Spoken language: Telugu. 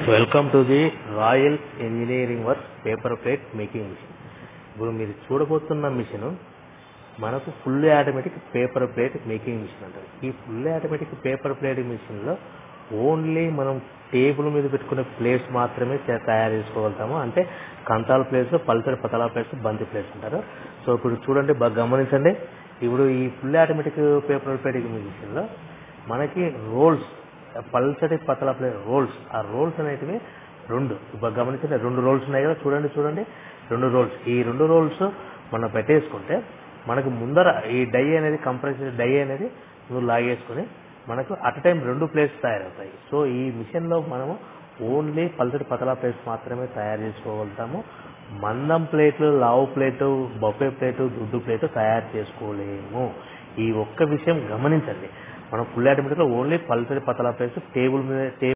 Welcome to the Royal Engineering Works paper plate making machine. ఇప్పుడు మీరు చూడబోతున్న మిషన్ మనకు full automatic paper plate making machine అంటారు. ఈ ఫుల్ ఆటోమేటిక్ పేపర్ ప్లేట్ మిషన్లో ఓన్లీ మనం టేబుల్ మీద పెట్టుకునే ప్లేట్స్ మాత్రమే తయారు చేసుకోగలుగుతాము. అంటే కంతాల ప్లేట్స్, పల్సర్ పతలా ప్లేట్స్, బంతి ప్లేట్స్ అంటారు. సో ఇప్పుడు చూడండి, బాగా గమనించండి. ఇప్పుడు ఈ ఫుల్ ఆటోమేటిక్ పేపర్ ప్లేట్ మిషన్లో మనకి రోల్స్, పల్సటి పతలా ప్లేట్ రోల్స్, ఆ రోల్స్ అనేటివి రెండు, గమనించండి, రెండు రోల్స్ ఉన్నాయి కదా, చూడండి రెండు రోల్స్. ఈ రెండు రోల్స్ మనం పెట్టేసుకుంటే మనకు ముందర ఈ డై అనేది, కంప్రెసర్ డై అనేది నువ్వు లాగేసుకుని మనకు అట్ టైం రెండు ప్లేట్స్ తయారవుతాయి. సో ఈ మిషన్లో మనము ఓన్లీ పల్సటి పతలా ప్లేట్స్ మాత్రమే తయారు చేసుకోగలుగుతాము. మందం ప్లేట్లు, లావు ప్లేటు, బొఫే ప్లేటు, దుడ్డు ప్లేటు తయారు చేసుకోలేము. ఈ ఒక్క విషయం గమనించండి. మనం ఫుల్ ఆటోమేటిక్లో ఓన్లీ పల్సటి పతలా ప్లేట్స్ టేబుల్ మీద